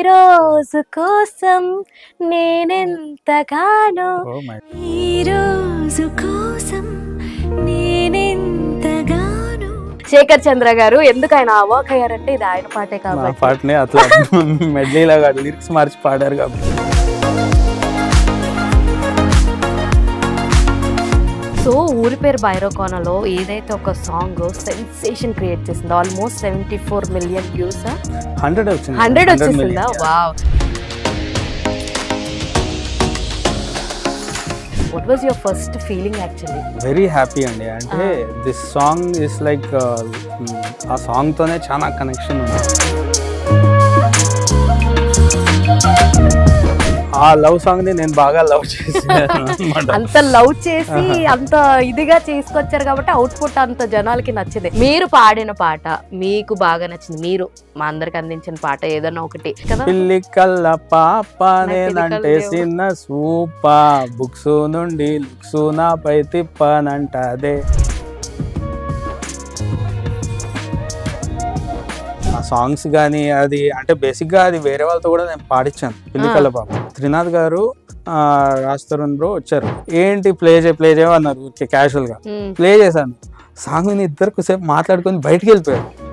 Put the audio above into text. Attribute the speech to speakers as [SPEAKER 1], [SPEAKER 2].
[SPEAKER 1] రోజు కోసం నేనెంతగానో ఈ రోజు కోసం నేనెంతగానో. శేఖర్ చంద్ర గారు ఎందుకు ఆయన అవాక్ అయ్యారంటే ఇది ఆయన పాటే కాబట్టి.
[SPEAKER 2] పాటనే అట్లా మెడ్లీలాగా లిరిక్స్ మార్చి పాడారు కాబట్టి.
[SPEAKER 1] సో ఊరి పేరు భైరవకోనలో ఏదైతే ఒక సాంగ్ సెన్సేషన్ క్రియేట్ చేసిందో ఆల్మోస్ట్ 74 million వ్యూస్
[SPEAKER 2] 100 వచ్చింది
[SPEAKER 1] 100 వచ్చేసిందా wow what was your first feeling actually
[SPEAKER 2] very happy అండి అంటే this song is like ఆ సాంగ్ తోనే చాలా కనెక్షన్ ఉంది ఆ లవ్ సాంగ్ ని నేను బాగా లవ్ చేశాను
[SPEAKER 1] అంత లవ్ చేసి అంత ఇదిగా చేసుకొచ్చారు కాబట్టి అవుట్పుట్ అంత జనాలకి నచ్చింది మీరు పాడిన పాట మీకు బాగా నచ్చింది మీరు మా అందరికి అందించిన పాట ఏదన్నా ఒకటి కదా
[SPEAKER 2] పిల్లి కల్ల పాప నేనంటే చిన్న సూప బుక్స్ నుండి లుక్స్ నాపై తిప్పనంటదే ఆ సాంగ్స్ కానీ అది అంటే బేసిక్గా అది వేరే వాళ్ళతో కూడా నేను పాడించాను పిల్లికల్ల పాప త్రినాథ్ గారు రాజ్-తరుణ్ బ్రో వచ్చారు ఏంటి ప్లే చేయమన్నారు క్యాజువల్ గా ప్లే చేశాను సాంగ్ ఇద్దరు సేపు మాట్లాడుకొని బయటకు వెళ్ళిపోయారు